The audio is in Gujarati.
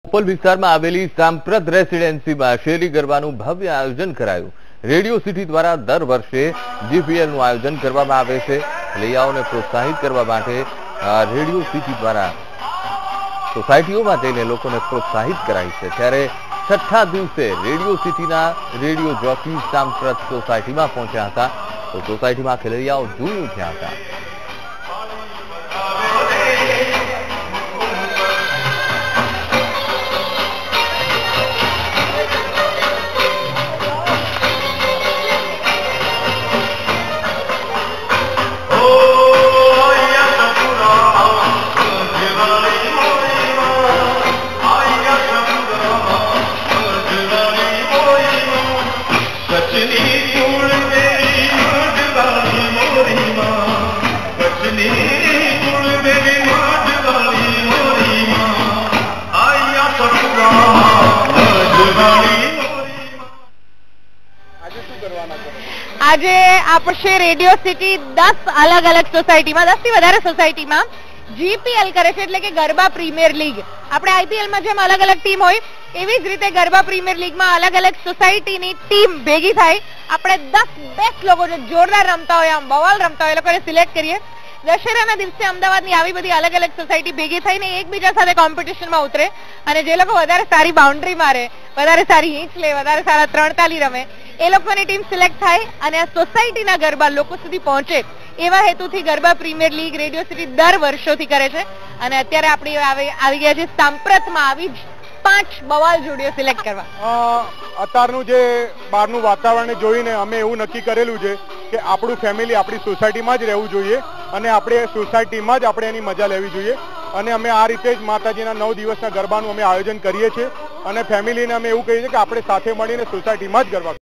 પોલ વિસ્તારમાં આવેલી સાંપ્રત રેસિડેન્સીમાં શેરી ગરબાનું ભવ્ય આયોજન કરાયું। રેડિયો સિટી દ્વારા દર વર્ષે જીપીએલનું આયોજન કરવામાં આવે છે। લૈયાઓને પ્રોત્સાહિત કરવા માટે રેડિયો સિટી દ્વારા સોસાયટીઓમાં જઈને લોકોને પ્રોત્સાહિત કરાય છે। ત્યારે છઠ્ઠા દિવસે રેડિયો સિટીના રેડિયો જોકી સાંપ્રત સોસાયટીમાં પહોંચ્યા હતા તો સોસાયટીમાં ખેલૈયાઓ ઝૂમી ઉઠ્યા હતા। આજે આપણે રેડિયો સિટી 10 અલગ અલગ સોસાયટીમાં 10 થી વધારે સોસાયટીમાં જીપીએલ કરે છે, એટલે કે ગરબા પ્રીમિયર લીગ। આપણે આઈપીએલમાં જેમ અલગ અલગ ટીમ હોય એવી જ રીતે ગરબા પ્રીમિયર લીગમાં અલગ અલગ સોસાયટીની ટીમ ભેગી થાય। આપણે 10 બેસ્ટ લોકો જે જોરદાર રમતા હોય, આમ બવાલ રમતા હોય એ લોકોને સિલેક્ટ કરીએ। દશેરાના દિવસે અમદાવાદની આવી બધી અલગ અલગ સોસાયટી ભેગી થઈને એકબીજા સાથે કોમ્પિટિશનમાં ઉતરે અને જે લોકો વધારે સારી બાઉન્ડ્રી મારે, વધારે સારી હિંચ લે, વધારે સારા ત્રણ તાલી રમે એ લોકોની ટીમ સિલેક્ટ થાય અને આ સોસાયટીના ગરબા લોકો સુધી પહોંચે એવા હેતુથી Garba premier league radio city દર વર્ષોથી કરે છે। અને અત્યારે આપણે આવી ગયા છે સાંપ્રતમાં આવી જ 5 બવાલ જોડીઓ સિલેક્ટ કરવા। અત્યારનું જે બહારનું વાતાવરણ જોઈને અમે એવું નક્કી કરેલું છે કે આપણું ફેમિલી આપણી સોસાયટીમાં જ રહેવું જોઈએ અને આપણે સોસાયટીમાં જ આપણે એની મજા લેવી જોઈએ અને અમે આ રીતે જ માતાજીના 9 દિવસના ગરબાનું અમે આયોજન કરીએ છીએ અને ફેમિલીને અમે એવું કહીએ છીએ કે આપણે સાથે મળીને સોસાયટીમાં જ ગરબા